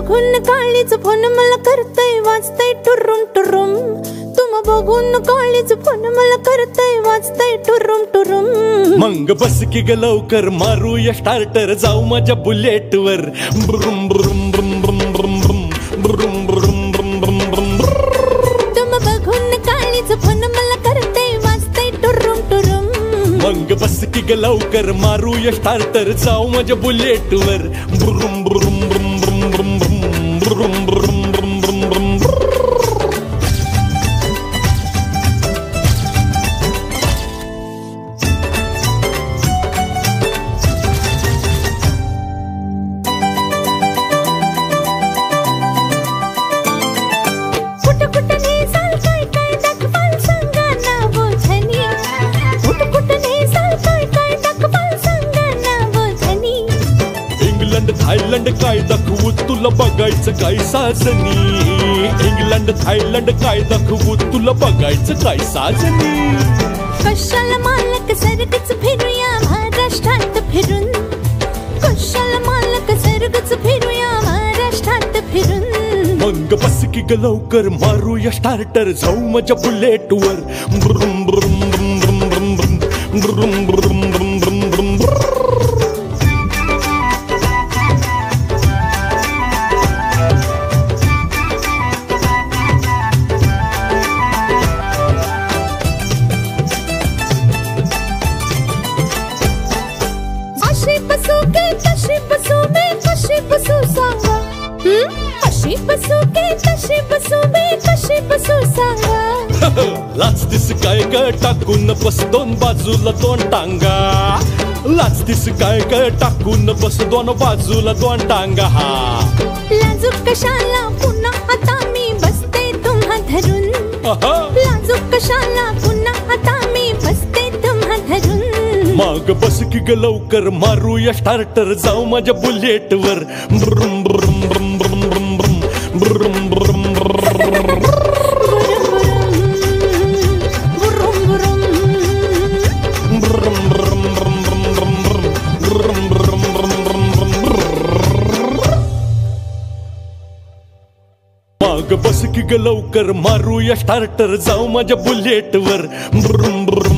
बघून काळीच फोन मला करतय वाजतय टुरुम टुरुम. तुम बघून काळीच फोन मला करतय वाजतय टुरुम टुरुम. मंग बस की ग लवकर मारूया स्टार्टर जाऊ माझ्या बुलेट वर. ब्रुम ब्रुम ब्रुम ब्रुम ब्रुम ब्रुम ब्रुम ब्रुम ब्रुम ब्रुम. तुम बघून काळीच फोन मला करतय वाजतय टुरुम टुरुम. मंग बस की ग लवकर मारूया स्टार्टर जाऊ माझ्या बुलेट वर. ब्रुम ब्रुम ब्रुम ब्रुम ब्रुम ब्रुम ब्रुम ब्रुम ब्रुम ब्रुम ब्रुम. थायलंड काय दाखवू तुला बघायचं काय साजनी. इंग्लंड थायलंड काय दाखवू तुला बघायचं काय साजनी. कशाला मालक सरगच फिरूया महाराष्ट्रात फिरून. कशाला मालक सरगच फिरूया महाराष्ट्रात फिरून. मग बस की ग लवकर मारूया स्टार्टर जाऊ माझ्या बुलेट वर. ब्रुम ब्रुम ब्रुम ब्रुम ब्रुम ब्रुम ब्रुम ब्रुम ब्रुम ब्रुम. कशी बसू बे कशी बसू सांगा. कशी बसू के कशी बसू बे कशी बसू सांगा. लाजतीस काय ग टाकून बस दोन बाजूला दोन टांगा. लाजतीस काय ग टाकून बस दोन बाजूला दोन टांगा. लाजूक कशाला पुन्हा आता मी बसते तुम्हा धरून. लाजूक कशाला पुन्हा आता मी बसते तुम्हा धरून. मग बस की ग लवकर मारूया स्टार्टर जाऊ माझ्या बुलेट वर. ब्रुम ब्रुम ब्रुम ब्रुम ब्रुम ब्रुम ब्रुम ब्रुम. मग बस की ग लवकर मारूया स्टार्टर जाऊ माझ्या बुलेट वर. ब्रुम ब्रुम